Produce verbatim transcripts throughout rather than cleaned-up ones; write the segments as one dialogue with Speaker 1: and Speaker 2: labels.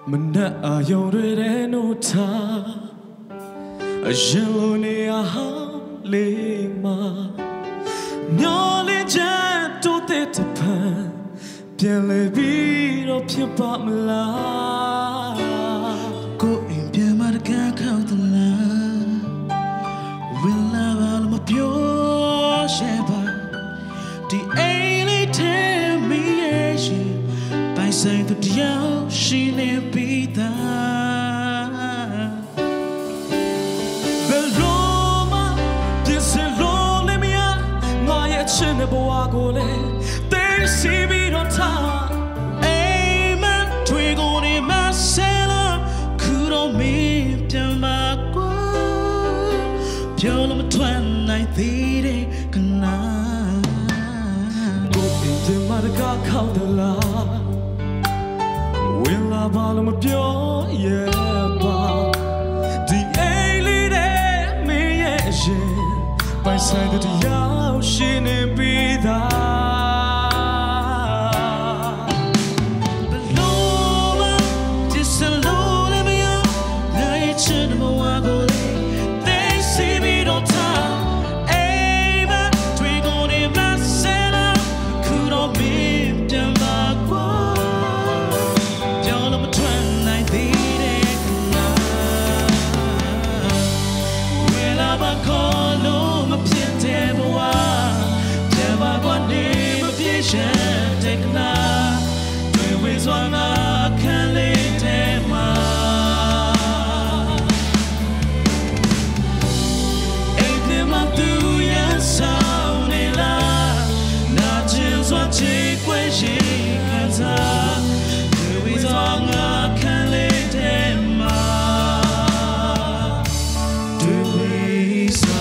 Speaker 1: Mana ayore no ta Ajelone aha lema Nyole jan to te tapan Pianle biro piapa mala
Speaker 2: Ko in piamarga kautala Willa valma pyo sheba Di aile te mi eshi Bai sai tu diao shi ne pita
Speaker 1: Beloma Piense lo le mia Ngaya chene boa gole Te si biro ta
Speaker 2: Amen Twigo ni masela Kuro mi piamakwa Piola ma twenty thirty kana
Speaker 1: Go into marga kaudala Willa balama pyo yeba Di aili de me yeshe By side of the yao shine bida
Speaker 2: Beloma Disalone me up Nai chinamo agole They see me don't time Amen Twigo ni masela Kuro mi piamakwa Piola ma twenty thirty kana Willa ba kolo ma piente boa Piamakwa ni ma pieshe tekna Dwe wizwanga kale tema Eite ma tu ya saunela Na jizwa chikwe shikanza Dwe wizwanga kale tema Dwe wizwanga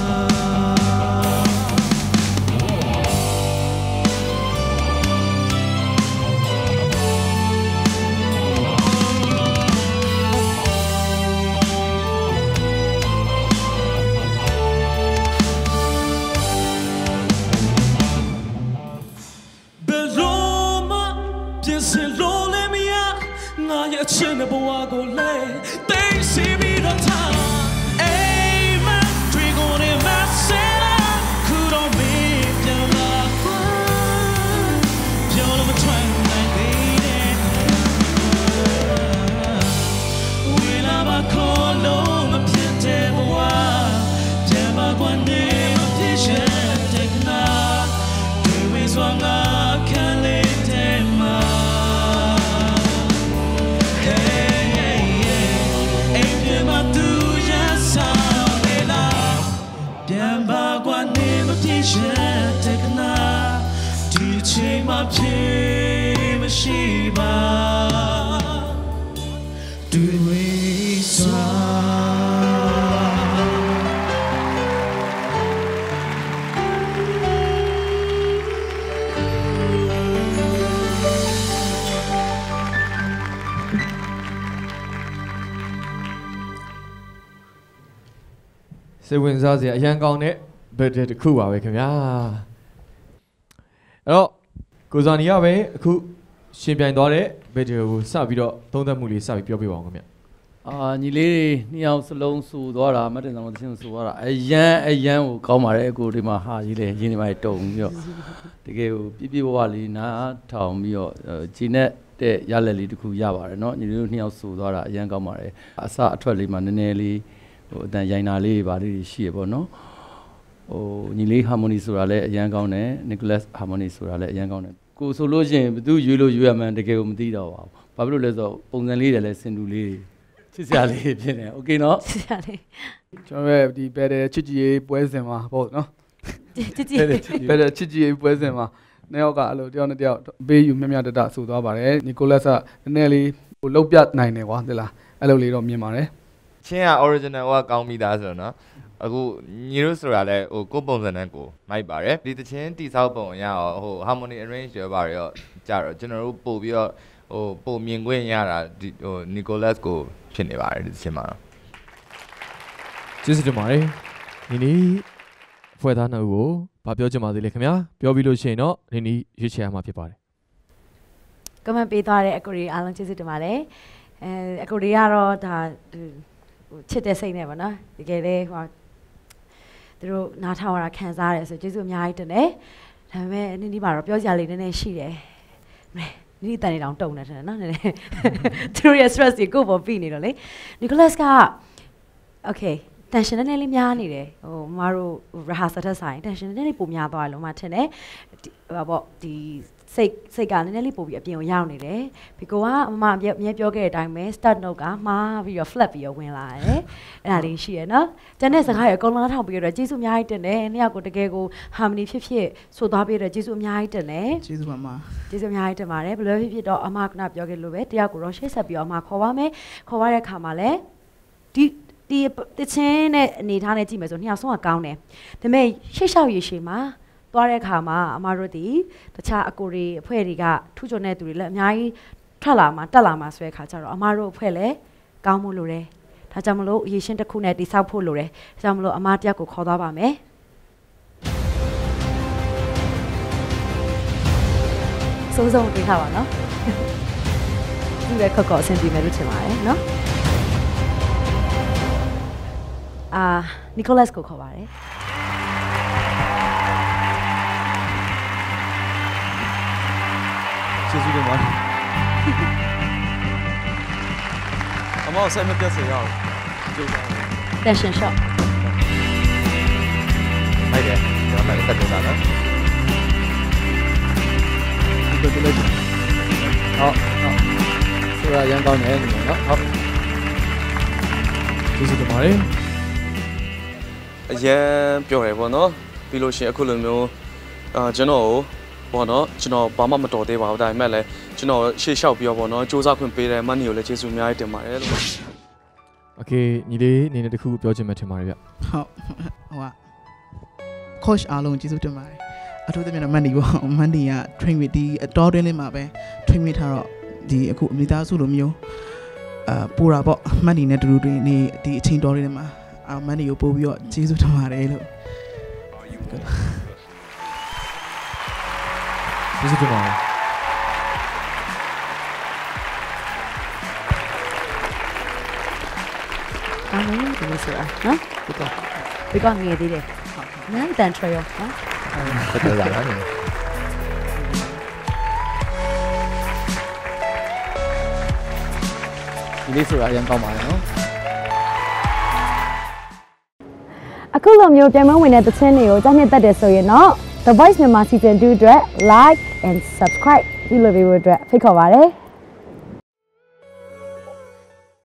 Speaker 1: Beloma Piense lo le mia Ngaya chene boa gole Te si biro ta
Speaker 2: Amen Twigo ni masela Kuro mi piamakwa Piola ma twenty thirty Willa ba kolo ma piente boa Piamakwa ni ma pieshe tekna Dwe wizwanga kale tema Hey, hey, hey Eite ma tu ya saunela Piamakwa ni ma pieshe tekna Di ching ma pie ma shiba Dwe wizwa
Speaker 3: စိတ်ဝင်စားစရာအရန်ကောင်းတဲ့ဘက်တစ်ခုပါပဲခင်ဗျာအဲ့တော့ကိုဇာနီကပဲအခုရှင်ပြိုင်သွားတဲ့ဘက်တွေကိုစပြီးတော့သုံးသပ်မှုလေးစပြီးပြောပြပါအောင်ခင်ဗျ
Speaker 4: အာညီလေးတွေနှစ်ယောက်စလုံးစူသွားတာမတ်တင်ဆောင်သချင်းစူသွားတာအရန်အရန်ကိုကောင်းပါတယ်အခုဒီမှာဟာကြီးလေရင်းနေပါတုံပြီးတော့တကယ်ကိုပြပြဝဝလေးနားထောင်ပြီးတော့ဂျင်းနဲ့တဲ့ရလက်လေးတစ်ခုရပါတယ်เนาะညီလေးတို့နှစ်ယောက်စူသွားတာအရန်ကောင်းပါတယ်အစအထွက်လေးမှာနည်းနည်းလေးဟိုအတန်ရိုင်နာလေးတွေပါလေးတွေရှိရပေါ့နော်ဟိုညီလေး harmony ဆိုတာလည်းအရန်ကောင်းတယ် Nicholas harmony ဆိုတာလည်းအရန်ကောင်းတယ်ကိုဆိုလို့ရှိရင်ဘယ်သူရွေးလို့ရွေးရမှန်းတကယ်ကိုမသိတော့ပါဘူးဘာဖြစ်လို့လဲဆိုတော့ပုံစံလေးတွေလည်းစင်တူလေးချစ်စရာလေးဖြစ်နေโอเคเนาะ
Speaker 5: ချစ်စရာလေး
Speaker 6: ကျွန်တော်ရဲ့ဒီဘယ်တဲ့ချစ်ကြည်ရေးပွဲစဉ်မှာပေါ့နော်
Speaker 5: ချစ်ကြည်
Speaker 6: ဘယ်တဲ့ချစ်ကြည်ရေးပွဲစဉ်မှာနှစ်ယောက်ကအဲ့လိုတယောက်နဲ့တယောက်ပေးယူမြတ်မြတ်တတဆူသွားပါတယ်နီကိုလတ်ကနည်းနည်းလေးဟိုလှုပ်ပြနိုင်တယ်ကွာသိလားအဲ့လိုလေးတော့မြင်ပါတယ်
Speaker 7: ချင်းက original ကကောင်းပြီးသားဆိုတော့နော်အခုညီတို့ဆိုတာလဲဟိုကိုပုံစံနဲ့ကိုမိုက်ပါတယ်ဒီတချင်းတိဆောက်ပုံရအောင်ဟို harmony arrange ရပါရောကြတော့ကျွန်တော်တို့ပို့ပြီးတော့ဟိုပုံမြင်ခွင့်ရတာဒီဟို Nicholas ကိုဖြစ်နေပါတယ်ဒီချင်းမှာတော့
Speaker 3: ကျေးဇူးတင်ပါတယ်ဒီနေ့ဖွဲ့သားနှုတ်ကိုဗာပြောချင်ပါသေးလေခင်ဗျာပြောပြီးလို့ရှိရင်တော့ဒီနေ့ရွေးချယ်ရမှာဖြစ်ပါတယ်
Speaker 5: ကမန်ပေးသွားတဲ့အကိုရီအားလုံးကျေးဇူးတင်ပါတယ်အဲအကိုတွေကတော့ဒါချစ်တဲ့စိတ်နဲ့ပေါ့နော်တကယ်လေဟိုသူတို့နားထောင်ရတာခံစားရတယ်ဆိုကျေးဇူးအများကြီးတင်တယ်ဒါပေမဲ့နည်းနည်းပါတော့ပြောစရာလေးနည်းနည်းရှိတယ်နည်းနည်းတန်နေတောင်တုံနေတယ်နော်နည်းနည်းသူတို့ရဲ့ stress ကိုပေါ်ပြီးနေတော့လေ Nicholas က okay tension နည်းနည်းလေးများနေတယ်ဟိုမတို့ rehearsal တက်ဆိုင် tension နည်းနည်းလေးပိုများသွားတယ်လို့မှထင်တယ်ဟိုပေါ့ဒီစိတ်စိတ်ကနည်းနည်းလေးပိုပြီးအပြင်ကိုရောက်နေတယ်ဘီကိုကအမအမြဲပြောခဲ့တဲ့အတိုင်းပဲ start note ကမှားပြီးတော့ flat ပြီးတော့ဝင်လာတယ်အဲ့ဒါလေးရှိရနော်တန်တဲ့စကားရအကုန်လုံးထောင်ပြီးတော့ကျေးဇူးအများကြီးတင်တယ်နှစ်ယောက်ကိုတကယ်ကို harmony ဖြစ်ဖြစ်ဆိုသွားပြီးတော့ကျေးဇူးအများကြီးတင်တယ်
Speaker 2: ကျေးဇူးပါမ
Speaker 5: ကျေးဇူးအများကြီးတင်ပါတယ်ဘယ်လိုဖြစ်ဖြစ်တော့အမကနာပြောခဲ့လို့ပဲတယောက်ကိုတော့ရှေ့ဆက်ပြီးတော့အမခေါ်ပါမယ်ခေါ်ရတဲ့အခါမှာလည်းဒီဒီတချင်းနဲ့အနေထားနဲ့ကြည့်မယ်ဆိုနှစ်ယောက်ဆုံးကကောင်းတယ်ဒါပေမဲ့ရှေ့လျှောက်ရရှိမှာသွားတဲ့အခါမှာအမတို့ဒီတခြားအကိုတွေအဖွဲ့တွေကထူးချွန်တဲ့သူတွေလည်းအများကြီးထွက်လာမှာတက်လာမှာဆိုတဲ့အခါကျတော့အမတို့အဖွဲ့လည်းကောင်းမှုလိုတယ်ဒါကြောင့်မလို့အရေးရှင်းတစ်ခုနဲ့တိဆောက်ဖို့လိုတယ်ဒါကြောင့်မလို့အမတယောက်ကိုခေါ်သွားပါမယ်စိုးစုံတွေ့ထားပါနော်ဒီပဲခောက်ခောက်အဆင်ပြေမယ်လို့ထင်ပါတယ်နော်အာ Nicholas ကိုခေါ်ပါတယ်
Speaker 3: ကျေးဇူးတင်ပါတယ်အမောဆက်မပြတ်စေရအောင်ကျေးဇူးပါ
Speaker 5: tension shot
Speaker 7: ဟုတ်တယ်ကျွန်တော်လည်းဆက်ပြောတာနော်
Speaker 4: ဒီလိုလေးဟုတ်ဟုတ်ဆိုရရန်ကောင်းတယ်ဒီမှာနော်ဟုတ်
Speaker 3: ကျေးဇူးတင်ပါတယ်
Speaker 8: အရင်ပြောရပေါ့နော်ပြီးလို့ရှိရင်အခုလိုမျိုးအာကျွန်တော်ပေါ့နော်ကျွန်တော်ဘာမှမတော်သေးပါဘူးဒါပေမဲ့လည်းကျွန်တော်ရှေ့လျှောက်ပြီးတော့ပေါ့နော်စူးစမ်းခွင့်ပေးတဲ့မန်နီကိုလည်းကျေးဇူးအများကြီးတင်ပါတယ်လို့
Speaker 3: Okay ညီလေးအနေနဲ့တခုပြောချင်မှထင်ပါတယ်ဗျ
Speaker 2: ဟုတ်ဟိုက coach အားလုံးကျေးဇူးတင်ပါတယ်အထူးသဖြင့်မန်နီပေါ့မန်နီက train ဝစ်ဒီအတော်တွင်းလေးမှာပဲ train ဝစ်ထားတော့ဒီအခုအမိသားစုလိုမျိုးအာပူတာပေါ့မန်နီနဲ့တူတူတွင်ဒီဒီအချင်းတော်လေးတွေမှာအာမန်နီကိုပို့ပြီးတော့ကျေးဇူးတင်ပါတယ်လို့
Speaker 3: ကျေးဇူးတင်ပါတယ်
Speaker 5: အားလုံးဒီလိုဆိုတာနော်ဒီကောဒီကောငယ်သေးတယ်နန်းတန်ထွေရောနော်
Speaker 7: ဆက်ပြောတာနော်
Speaker 4: ဒီလေးဆိုတာအရင်ကောင်းပါတယ်နော်
Speaker 5: အခုလိုမျိုးပြန်မဝင်တဲ့သချင်းတွေကိုကြားနှစ်သက်တယ်ဆိုရင်တော့ The Voice Myanmar Season two အတွက် like and subscribe ပြုလုပ်ပေးဖို့အတွက်ဖိတ်ခေါ်ပါတယ်